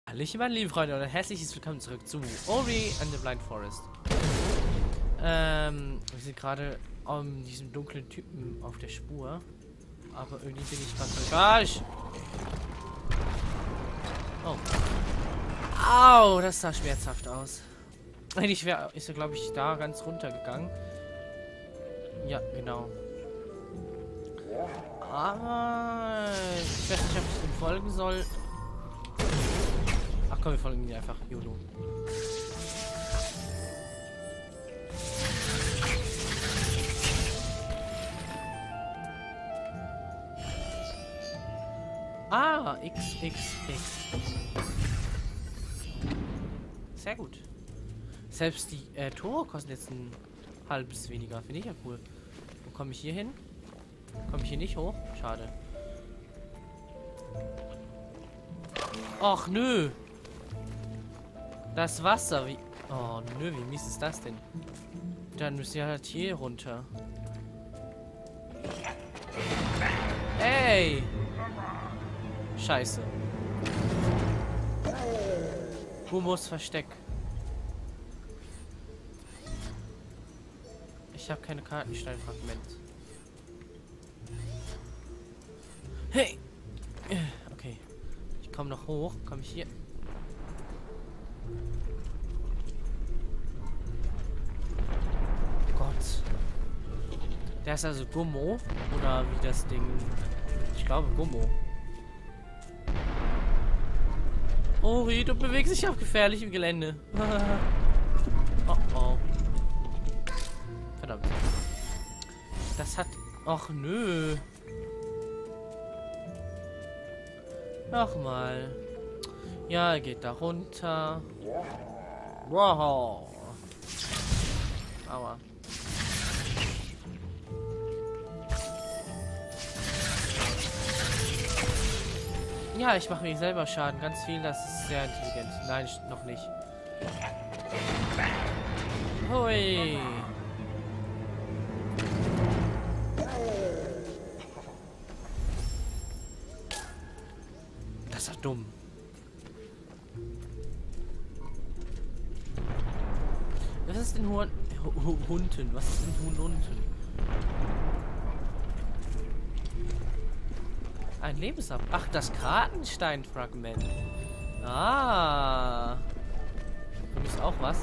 Hallo meine lieben Freunde und herzliches Willkommen zurück zu Ori and the Blind Forest. Wir sind gerade diesem dunklen Typen auf der Spur, aber irgendwie bin ich gerade falsch. Oh. Au, das sah schmerzhaft aus. Eigentlich ist er, glaube ich, da ganz runter gegangen. Ja, genau. Aber ich weiß nicht, ob ich ihm folgen soll. Ach komm, wir folgen ihm einfach. YOLO. Ah, XXX. Sehr gut. Selbst die Tore kosten jetzt ein halbes weniger. Finde ich ja cool. Wo komme ich hier hin? Komme ich hier nicht hoch? Schade. Och, nö. Das Wasser, wie... Oh, nö, wie mies ist das denn? Dann müssen wir halt hier runter. Ey! Scheiße. Gumos Versteck. Ich habe keine Kartensteinfragment. Hey! Okay. Ich komme noch hoch. Komme ich hier? Gott. Der ist also Gummo. Oder wie das Ding... Ich glaube Gummo. Ori, du bewegst dich auf gefährlichem Gelände. Oh oh. Verdammt. Das hat... Och nö. Nochmal. Ja, er geht da runter. Wow. Aua. Ja, ich mache mir selber Schaden. Ganz viel, das ist sehr intelligent. Nein, noch nicht. Hui. Das ist dumm. Was ist denn Hunden? Was ist denn Hunden? Ein Lebensab. Ach, das Kartensteinfragment. Ah. Du bist auch was.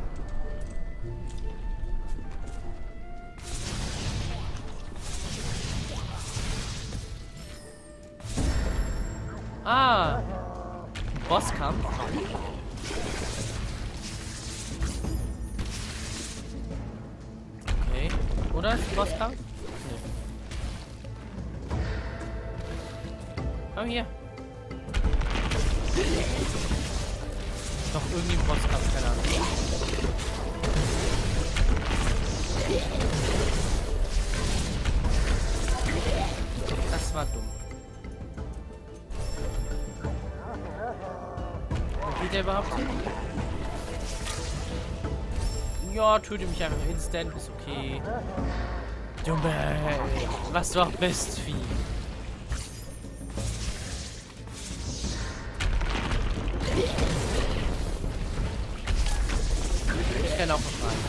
Ah. Bosskampf. Okay. Oder ist Bosskampf? Komm hier. Doch irgendwie ein Bosskampf, keine Ahnung. Das war dumm. Wo geht der überhaupt hin? Ja, töte mich einfach instant, ist okay. Dumme, was du auch bist, Vieh. Ich kann auch noch rein.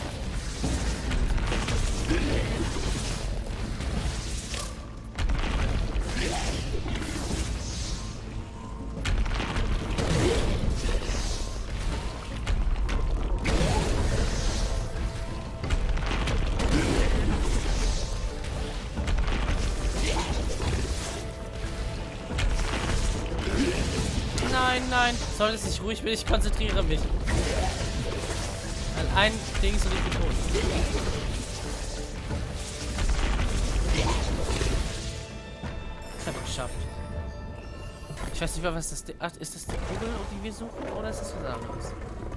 Nein, nein. Soll es nicht ruhig bin, ich konzentriere mich. An ein Ding soll ich betonen. Ich habe es geschafft. Ich weiß nicht mehr, was das... Ach, ist das die Kugel, die wir suchen? Oder ist das was anderes?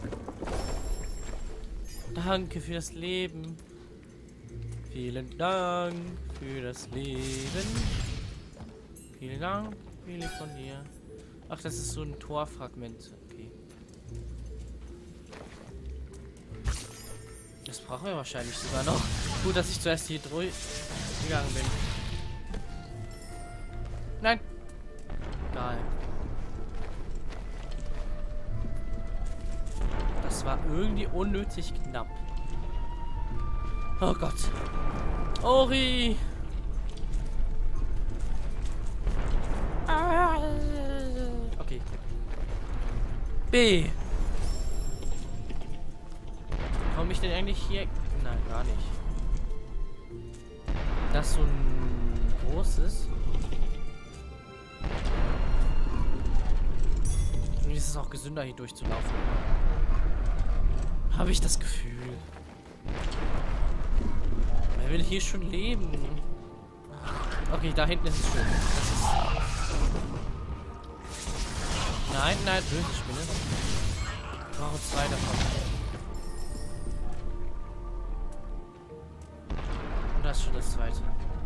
Danke für das Leben. Vielen Dank für das Leben. Vielen Dank, viel von dir. Ach, das ist so ein Torfragment. Okay. Das brauchen wir wahrscheinlich sogar noch. Gut, dass ich zuerst hier durchgegangen bin. Nein. Egal. Das war irgendwie unnötig knapp. Oh Gott. Ori! Okay. B. Komme ich denn eigentlich hier? Nein, gar nicht. Das ist so ein großes. Irgendwie ist es auch gesünder, hier durchzulaufen. Habe ich das Gefühl. Wer will hier schon leben? Okay, da hinten ist es schön. Das ist... Nein, nein, böse Spinne. Ich brauche 2 davon. Und das ist schon das zweite.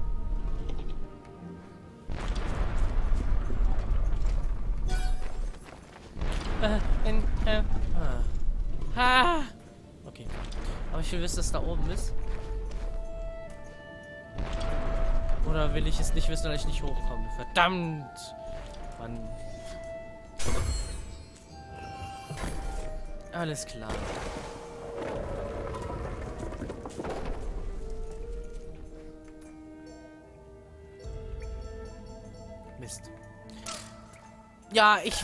Okay. Aber ich will wissen, dass da oben ist. Oder will ich es nicht wissen, weil ich nicht hochkomme? Verdammt! Mann. Alles klar. Mist. Ja, ich...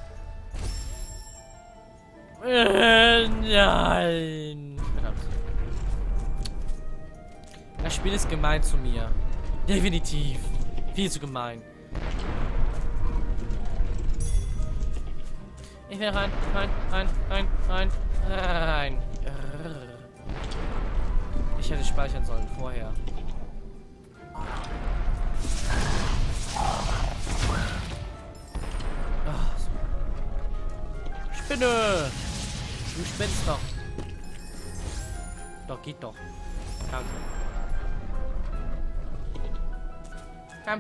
nein. Verdammt. Das Spiel ist gemein zu mir. Definitiv. Viel zu gemein. Ich will rein. Ich hätte speichern sollen vorher. Oh, so. Spinne! Du spinnst doch. Doch, geht doch. Danke. Komm.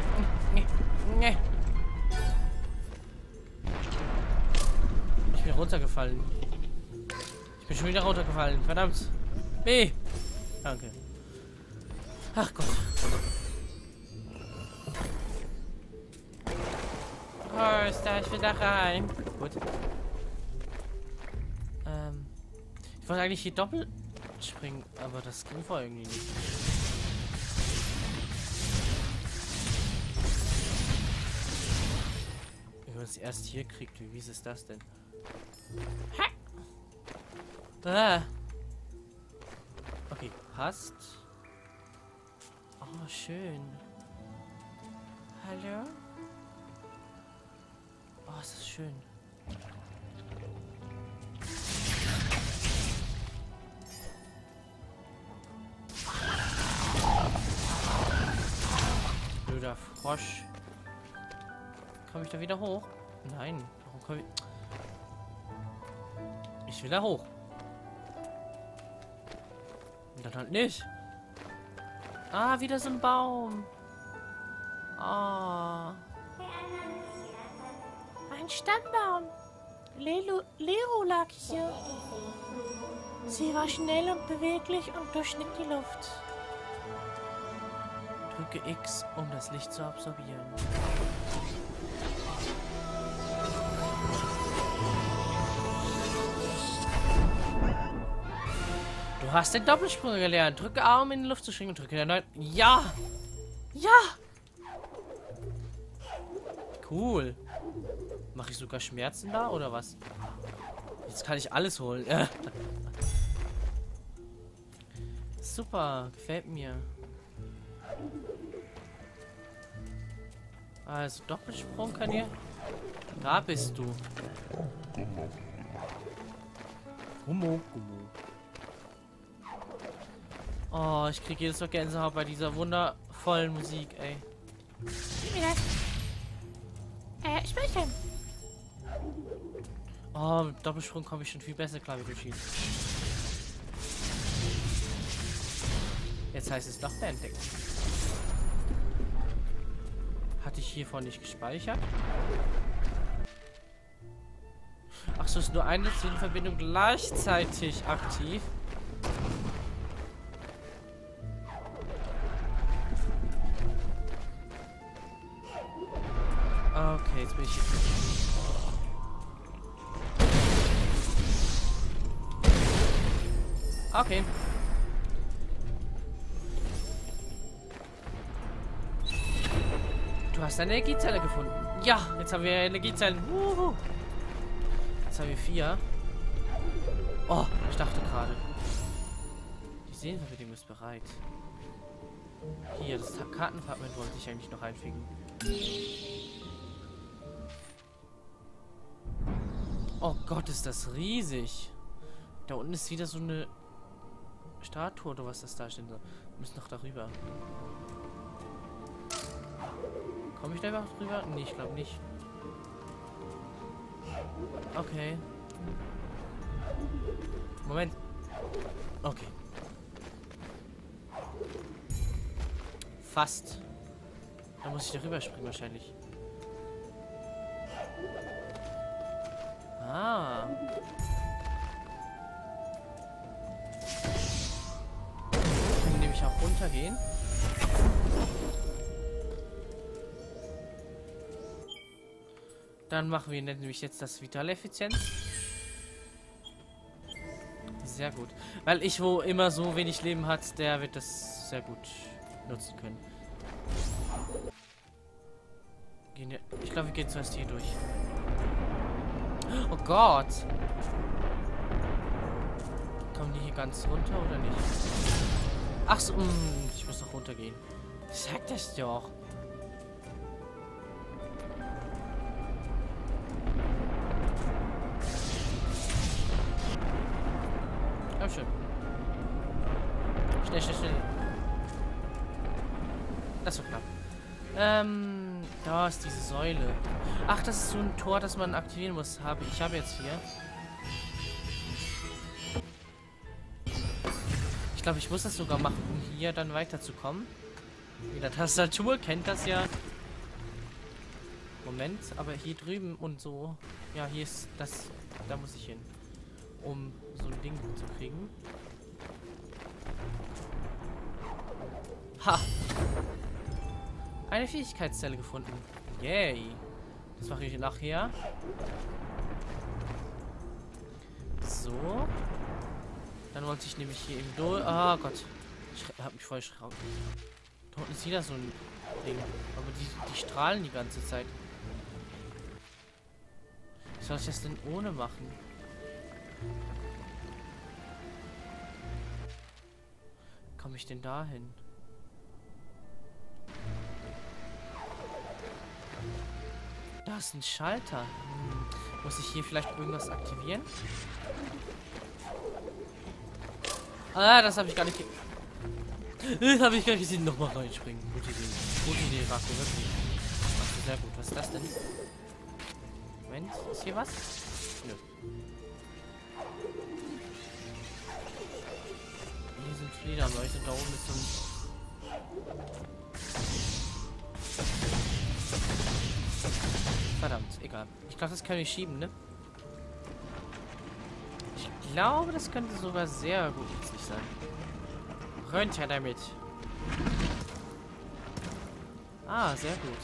Ich bin runtergefallen. Ich bin schon wieder runtergefallen. Verdammt. B. Danke. Ach Gott. Oh, ist da? Ich will da rein. Gut. Ich wollte eigentlich hier doppelt springen, aber das ging vorher irgendwie nicht. Wenn man es erst hier kriegt, wie mies ist das denn? Ah. Okay, passt. Oh, schön. Hallo? Oh, ist das schön. Blöder Frosch. Komme ich da wieder hoch? Nein. Warum komme ich... Ich will da hoch. Und dann halt nicht. Ah, wieder so ein Baum. Ah. Ein Stammbaum. Lero lag hier. Sie war schnell und beweglich und durchschnitt die Luft. Drücke X, um das Licht zu absorbieren. Du hast den Doppelsprung gelernt. Drücke A, um in die Luft zu springen und drücke erneut. Ja! Ja! Cool. Mache ich sogar Schmerzen da oder was? Jetzt kann ich alles holen. Super, gefällt mir. Also Doppelsprung kann hier. Da bist du. Gummo. Oh, ich kriege jedes Mal Gänsehaut bei dieser wundervollen Musik, ey. Speichern. Oh, mit Doppelsprung komme ich schon viel besser klar, wie du schießt. Jetzt heißt es doch beentdecken. Hatte ich hiervon nicht gespeichert? Ach so, ist nur eine Zielverbindung gleichzeitig aktiv. Okay, jetzt bin ich... Okay. Du hast eine Energiezelle gefunden. Ja, jetzt haben wir Energiezellen. Jetzt haben wir 4. Oh, ich dachte gerade. Die Seelenverbindung ist bereit. Hier, das Kartenfragment wollte ich eigentlich noch einfügen. Oh Gott, ist das riesig. Da unten ist wieder so eine Statue oder was das da stehen soll. Wir müssen noch darüber. Komme ich da überhaupt drüber? Nee, ich glaube nicht. Okay. Moment. Okay. Fast. Da muss ich darüber springen wahrscheinlich. Ah. Können nämlich auch runtergehen. Dann machen wir nämlich jetzt das Vitaleffizienz. Sehr gut. Weil ich, wo immer so wenig Leben hat, der wird das sehr gut nutzen können. Ich glaube, wir gehen zuerst hier durch. Oh Gott! Kommen die hier ganz runter oder nicht? Ach so, ich muss doch runtergehen. Sag das doch. Komm schon. Schnell, schnell, schnell. Das war knapp. Da ist diese Säule. Ach, das ist so ein Tor, das man aktivieren muss. Ich habe jetzt hier. Ich glaube, ich muss das sogar machen, um hier dann weiterzukommen. Mit der Tastatur kennt das ja. Moment, aber hier drüben und so. Ja, hier ist das. Da muss ich hin. Um so ein Ding zu kriegen. Ha! Eine Fähigkeitszelle gefunden. Yay! Das mache ich nachher. So. Dann wollte ich nämlich hier eben durch. Ah Gott. Ich hab mich voll erschrocken. Da unten ist wieder so ein Ding. Aber die strahlen die ganze Zeit. Wie soll ich das denn ohne machen? Komme ich denn dahin? Da ist ein Schalter. Muss ich hier vielleicht irgendwas aktivieren? Ah, das habe ich gar nicht. Das habe ich gar nicht gesehen. Nochmal reinspringen. Gute Idee. Gute Idee, Rako, wirklich. Machst du sehr gut. Was ist das denn? Moment, ist hier was? Nö. Hier sind Fledermäuse. Da oben ist so ein. Verdammt, egal. Ich glaube, das können wir schieben, ne? Ich glaube, das könnte sogar sehr gut nützlich sein. Runter damit. Ah, sehr gut.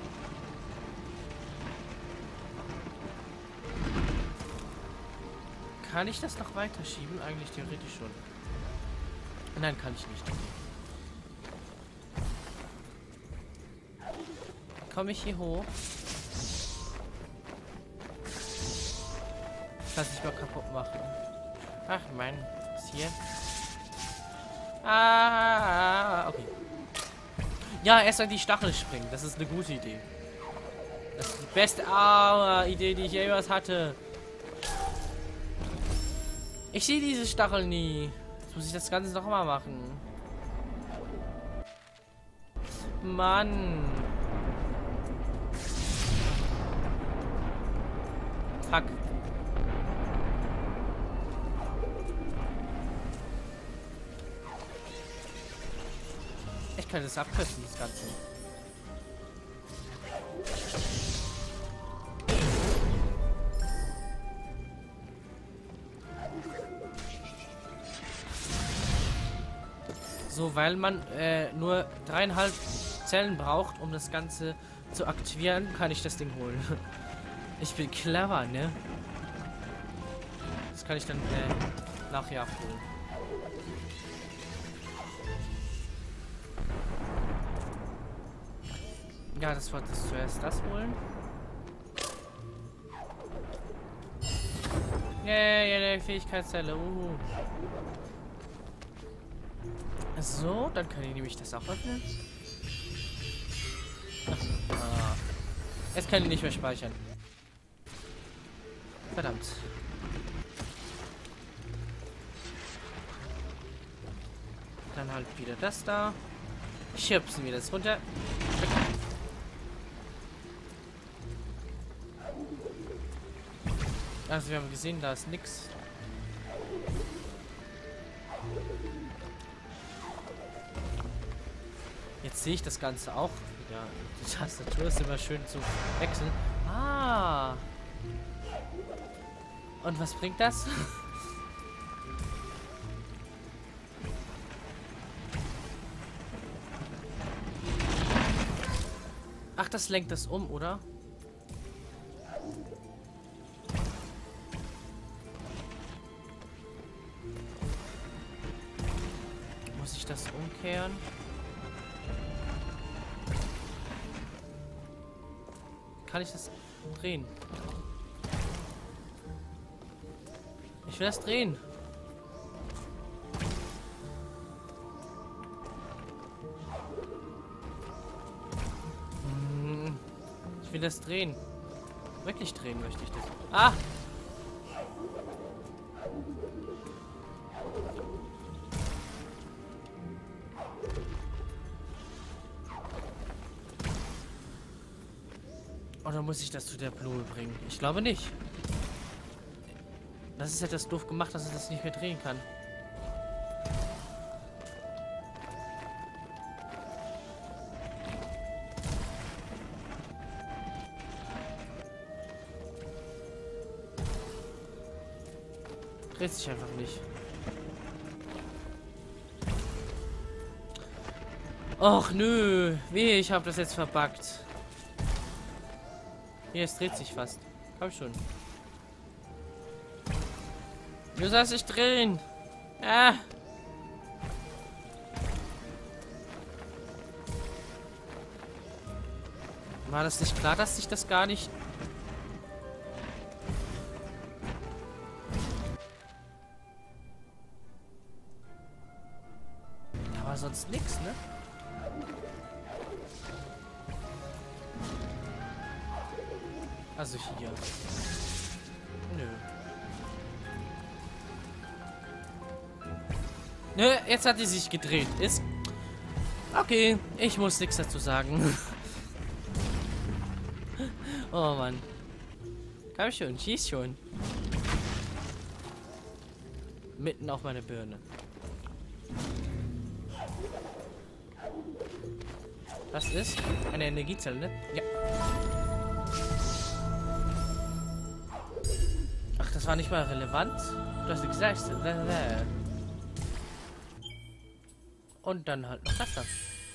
Kann ich das noch weiter schieben? Eigentlich theoretisch schon. Nein, kann ich nicht. Okay. Komme ich hier hoch? Ich kann es nicht mal kaputt machen. Ach Mann, ist hier. Ah, okay. Ja, erst an die Stachel springen. Das ist eine gute Idee. Das ist die beste Idee, die ich jemals hatte. Ich sehe diese Stachel nie. Jetzt muss ich das Ganze noch mal machen. Mann. Fuck. Ich kann das abkürzen, das Ganze. So, weil man nur 3,5 Zellen braucht, um das Ganze zu aktivieren, kann ich das Ding holen. Ich bin clever, ne? Das kann ich dann nachher abholen. Ja, das wollte ich zuerst das holen. Yeah, Fähigkeitszelle. So, dann kann ich nämlich das auch öffnen. Ah. Jetzt kann ich nicht mehr speichern. Verdammt. Dann halt wieder das da. Schubsen wir das runter. Also wir haben gesehen, da ist nix. Jetzt sehe ich das Ganze auch. Ja, die Tastatur ist immer schön zu wechseln. Ah. Und was bringt das? Ach, das lenkt das um, oder? Muss ich das umkehren? Kann ich das drehen? Ich will das drehen. Ich will das drehen. Wirklich drehen möchte ich das. Ah! Oder muss ich das zu der Blume bringen? Ich glaube nicht. Das ist etwas doof gemacht, dass ich das nicht mehr drehen kann. Dreht sich einfach nicht. Och nö, weh, ich habe das jetzt verbuggt. Hier, es dreht sich fast. Komm schon. Du sollst dich drehen. Ah. War das nicht klar, dass sich das gar nicht... Da war sonst nichts, ne? Also hier. Nö. Nö, jetzt hat die sich gedreht. Ist... Okay, ich muss nichts dazu sagen. Oh Mann. Komm schon, schieß schon. Mitten auf meine Birne. Das ist eine Energiezelle, ne? Ja. Ach, das war nicht mal relevant. Du hast gesagt. Und dann halt noch das da.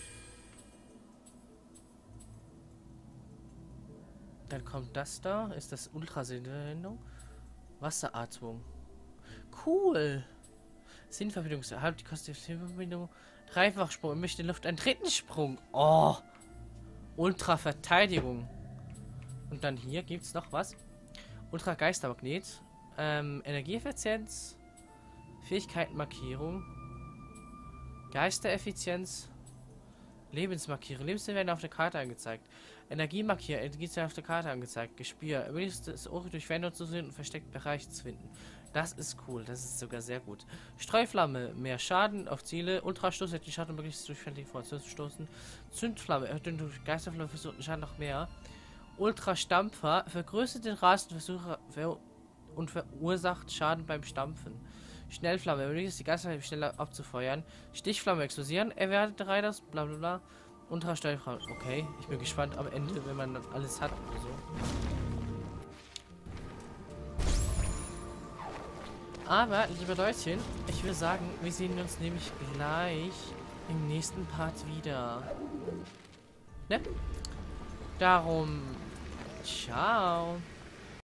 Dann kommt das da. Ist das Ultrasinnverbindung? Wasseratmung. Cool. Sinnverbindung. Halb die Kosten der Sinnverbindung. Dreifachsprung. Ich möchte in Luft einen dritten Sprung. Oh. Ultraverteidigung. Und dann hier gibt es noch was. Ultrageistermagnet. Energieeffizienz. Fähigkeitenmarkierung. Geistereffizienz. Lebensmarkierung. Lebensmittel werden auf der Karte angezeigt. Energiemarkierung. Energiezellen auf der Karte angezeigt. Gespür. Übrigens das Ohr durch Ferne zu sehen und versteckte Bereiche zu finden. Das ist cool. Das ist sogar sehr gut. Streuflamme. Mehr Schaden auf Ziele. Ultrastoß hat die Schaden möglichst durch feindliche Informationen zu stoßen. Zündflamme. Erhöht durch Geisterflamme versucht den Schaden noch mehr. Ultrastampfer. Vergrößert den Rasenversucher und verursacht Schaden beim Stampfen. Schnellflamme, möglichst die Geisterflamme schneller abzufeuern. Stichflamme explodieren, erwertet Reiters, bla bla bla. Ultrasteilflamme. Okay, ich bin gespannt am Ende, wenn man das alles hat oder so. Aber, liebe Leutchen, ich würde sagen, wir sehen uns nämlich gleich im nächsten Part wieder. Ne? Darum, ciao.